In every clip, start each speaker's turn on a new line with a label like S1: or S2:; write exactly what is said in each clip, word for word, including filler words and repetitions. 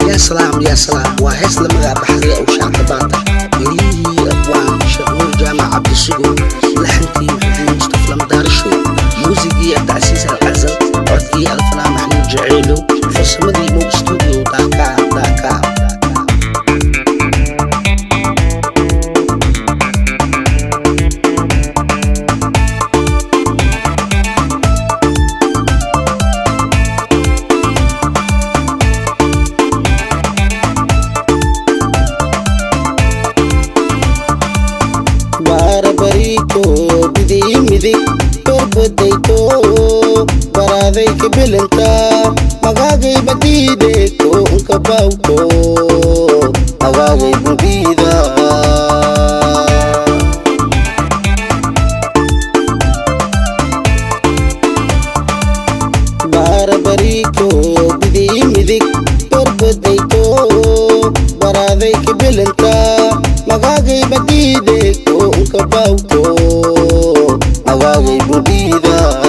S1: يا سلام يا سلام وهس لما بحرية وشعب باطل يريه أبوان شغور جامع عبد السجون لحنتي محبين مصطفى مدارشو موسيقية تعسيس العزل عرضي الفنان محمود جعيلو فصمدي مو استوديو داكا داكا بديتو براديك بلنتا مغاغي بديديكو انكباوتو مغاغي بديدا باربريكو بدي مديك بديتو براديك بلنتا مغاغي بديديكو انكباوتو مغاغي بديدا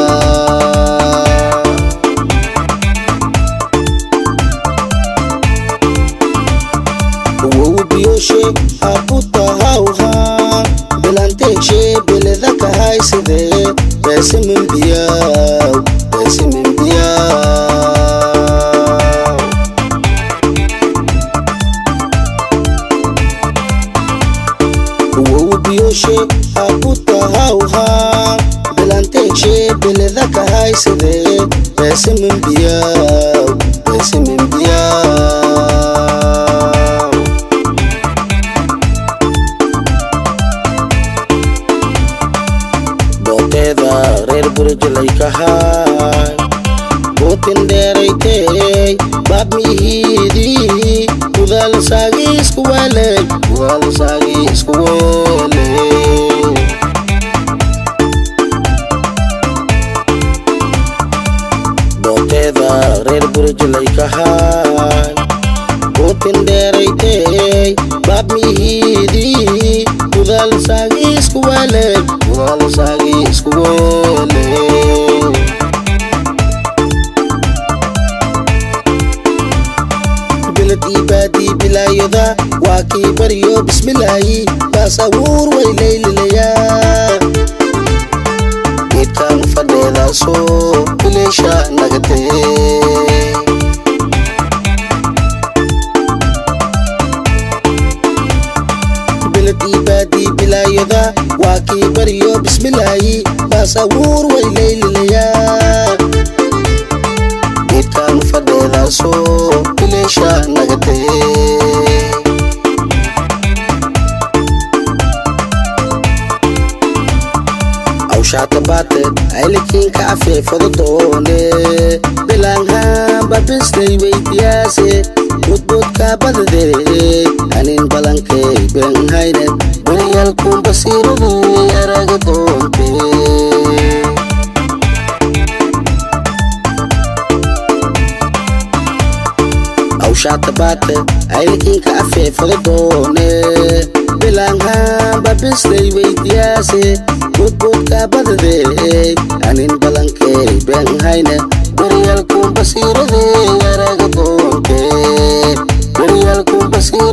S1: وبيوشي أبوتا هاوها بلانتيشي بلذاك هاي سيدي باسم من بياو باسم من بياو وبيوشي أبوتا هاوها بلانتيشي بلذاك هاي سيدي باسم من بياو باسم من بياو reer burjalay kahay botin dheeraytay baad mihiidii kudaal saagi isku weelay kudaal saagi isku weelay boteeda reer burjalay kahay botin dheeraytay baad mihiidii kudaal saagi isku weelay kudaal saagi isku weelay bilad ibaadi bilaayada waa kii baryo bismillaahi baasawuur way laylilayaa geedkan fadheedaasoo bileesha nagatee ibadi bilaayada waa kii baryo bismillaahi baasawuur way laylilayaa geedkan fadheedaasoo bileesha nagatee awshaata baate aylikiinka afeefada doone bilaanhaan babislay weydiyaase budbudka badadee anin balankay benhayne baryaalkun basiiradii araga doonte awshaata baate aylikiinka afeefada doone bilaanhaan babislay weydiyaase budbudka badadee anin balankay benhayne baryaalkun basiiradii araga doonte baryaalkun basiiradii